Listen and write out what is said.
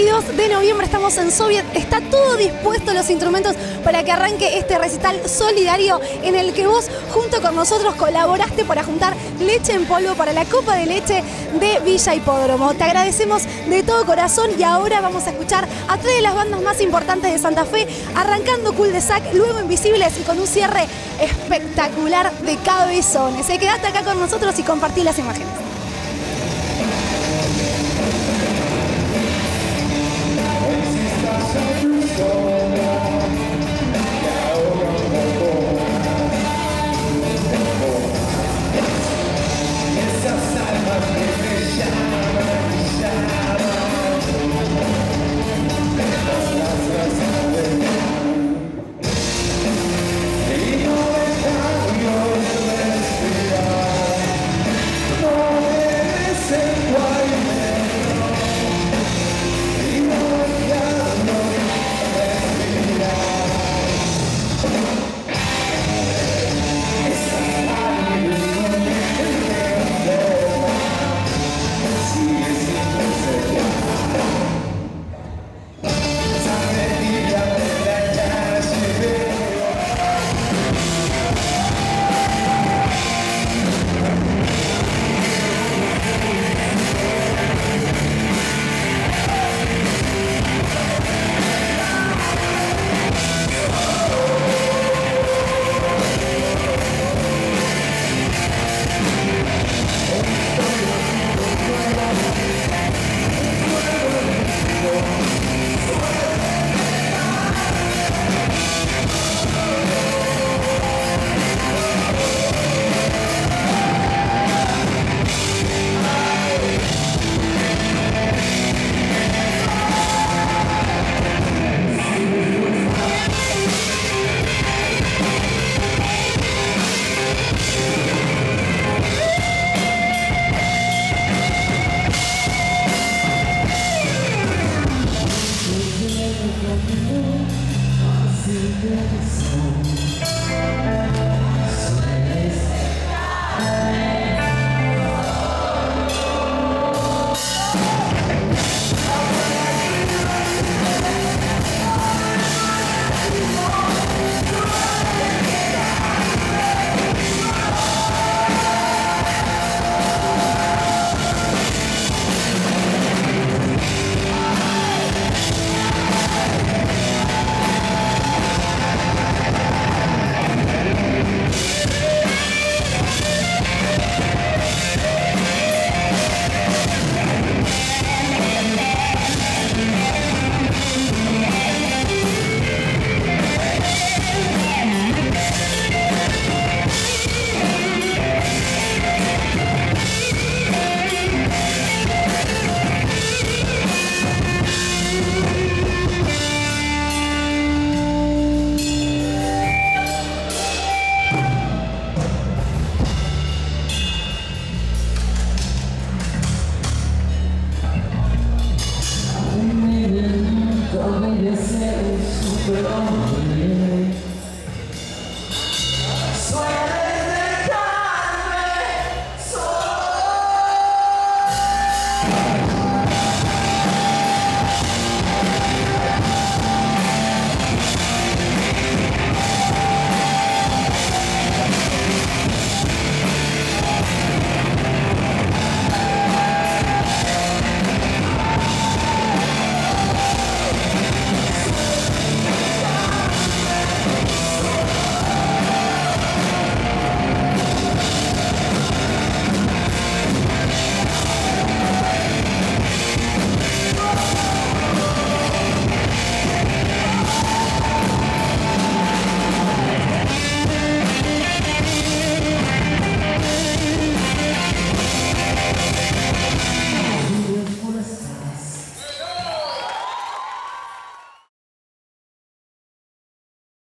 22 de noviembre estamos en Soviet, está todo dispuesto, los instrumentos para que arranque este recital solidario en el que vos junto con nosotros colaboraste para juntar leche en polvo para la copa de leche de Villa Hipódromo. Te agradecemos de todo corazón y ahora vamos a escuchar a tres de las bandas más importantes de Santa Fe, arrancando Cul de Sac, luego Invisibles y con un cierre espectacular de Cabezones. Quédate acá con nosotros y compartí las imágenes.